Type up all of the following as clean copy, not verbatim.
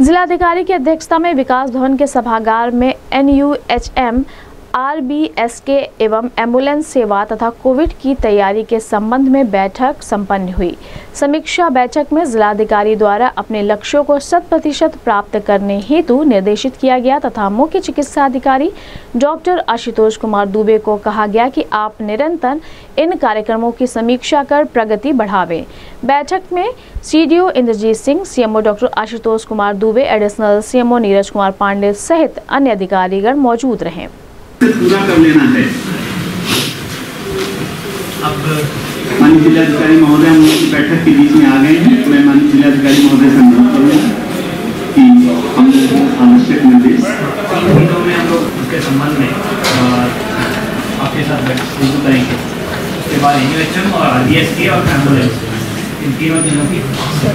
जिलाधिकारी की अध्यक्षता में विकास भवन के सभागार में NUHM, RBSK एवं एम्बुलेंस सेवा तथा कोविड की तैयारी के संबंध में बैठक संपन्न हुई। समीक्षा बैठक में जिलाधिकारी द्वारा अपने लक्ष्यों को 100% प्राप्त करने हेतु निर्देशित किया गया तथा मुख्य चिकित्सा अधिकारी डॉक्टर आशुतोष कुमार दुबे को कहा गया कि आप निरंतर इन कार्यक्रमों की समीक्षा कर प्रगति बढ़ावें। बैठक में CDO Indrajeet Singh, CMO doctor Ashutosh Kumar Dubey, additional CMO Neeraj Kumar Pandey सहित अन्य अधिकारीगण मौजूद रहे। पूरा कर लेना है। अब माननीय जिलाधिकारी महोदय हम बैठक के बीच में आ गए हैं। मैं माननीय जिलाधिकारी महोदय से अनुरोध करूँगा कि हम आवश्यक निर्देश में हम लोग उसके संबंध में आपके साथ शुरू करेंगे। उसके बाद NUHM और RBSK और एम्बुलेंस इन तीनों चीज़ों की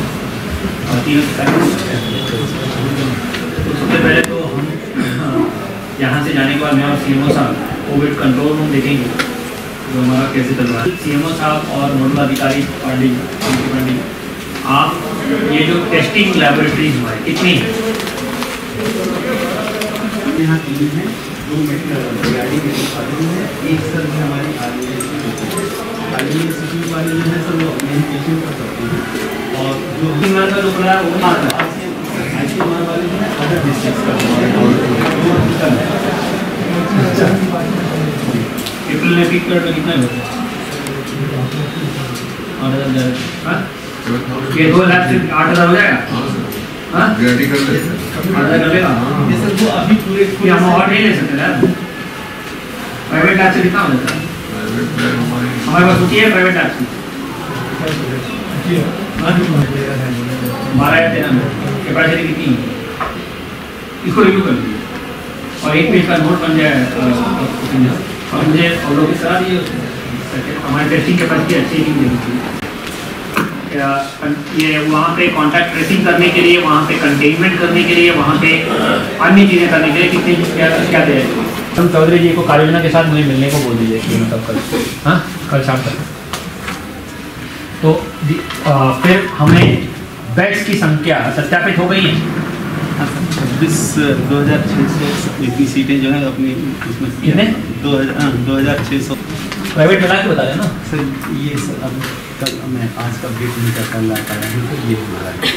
सबसे पहले तो हम यहाँ से जाने के बाद मैं और CMO साहब कोविड कंट्रोल रूम देखेंगे जो हमारा कैसे चल रहा है। CMO साहब और नोडल अधिकारी पांडे, आप ये जो टेस्टिंग लैबोरेटरीज हमारे कितनी है यहाँ 3 है, 2 मेडिकल गाड़ी के है, एक सर में हमारी RBSK वाली जो है सर वो मेन पेशेंट कर सकते हैं और जो बीमार का रुक रहा है वो आता है ICMR वाले जो है अदर डिस्ट्रिक्ट का एप्रिल में पिक कर तो कितना होता है 8,000 ये 2 लाख से 8,000 हो जाएगा। हाँ गाड़ी कर ले 8,000 कर लेगा। ये सर वो अभी पूरे हम और नहीं ले सकते ना। प्राइवेट लैब से कितना हो जाता है? हमारे पास होती है प्राइवेट लैब से 12 या 13 कैपेसिटी कितनी है इसको रिव्यू कर लीजिए और एक पेज का नोट बन जाए और मुझे अवलोकित करा दिए हमारी टेस्टिंग कैपेसिटी अच्छी नहीं होगी। ये वहाँ पे कॉन्टैक्ट ट्रेसिंग करने के लिए, वहाँ पे कंटेनमेंट करने के लिए, वहाँ पे अन्य चीज़ें करने के लिए कितनी क्या दे हम चौधरी जी को कार्ययोजना के साथ मुझे मिलने को बोल दीजिए कि मतलब कल हाँ कल शाम तक। तो फिर हमें बेड्स की संख्या सत्यापित हो गई है। 26,600 सीटें जो है अपनी उसमें कितने 2,600 प्राइवेट मिला के बता रहे हैं ना सर। ये सर अब कल मैं आज का अपडेट नहीं कर पा रहा हूँ तो ये हो रहा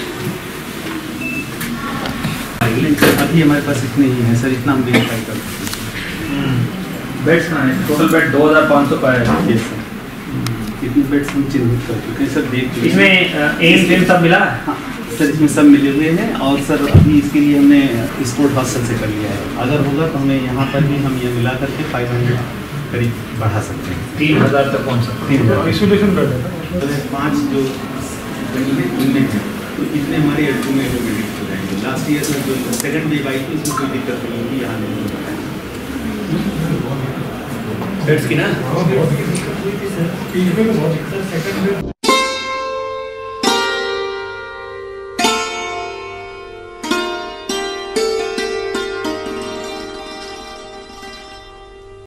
है। अभी हमारे पास इतने ही है सर, इतना हम वेरीफाई कर सकते हैं। बेड्स ना है टोटल बेड 2,500 का है सर। कितने बेड्स हम चिन्हित कर चुके हैं सर, देख चुके हैं। इसमें एम सब मिला हाँ सर, इसमें सब मिले हुए हैं और सर अभी इसके लिए हमने स्पोर्ट हॉस्टल से कर लिया है। अगर होगा तो हमें यहाँ पर भी हम ये मिला करके 500 करीब बढ़ा सकते हैं। 3,000 तक पहुँच सकते हैं। 3,000 आइसोलेशन बेड है 5 जो उनमें है तो इतने हमारे एडजू में मेडिक्स हो जाएंगे। लास्ट ईयर में जो सेकेंड वेव आई थी उसमें कोई दिक्कत नहीं होगी, यहाँ नहीं होगा बेड्स की ना।